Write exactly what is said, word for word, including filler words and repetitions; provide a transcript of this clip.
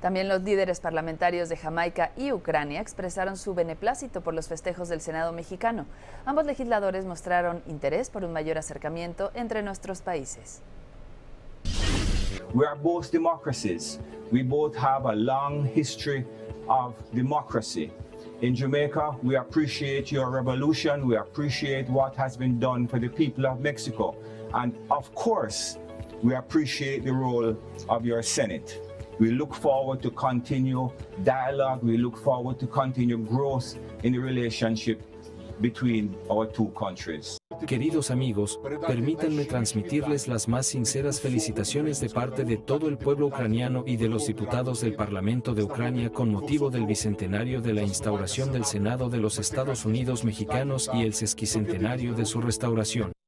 También los líderes parlamentarios de Jamaica y Ucrania expresaron su beneplácito por los festejos del Senado mexicano. Ambos legisladores mostraron interés por un mayor acercamiento entre nuestros países. We are both democracies. We both have a long history of democracy. In Jamaica, we appreciate your revolution. We appreciate what has been done for the people of Mexico. And of course, we appreciate the role of your Senate. We look forward to continue dialogue. We look forward to continue growth in the relationship between our two countries. Queridos amigos, permítanme transmitirles las más sinceras felicitaciones de parte de todo el pueblo ucraniano y de los diputados del Parlamento de Ucrania con motivo del bicentenario de la instauración del Senado de los Estados Unidos mexicanos y el sesquicentenario de su restauración.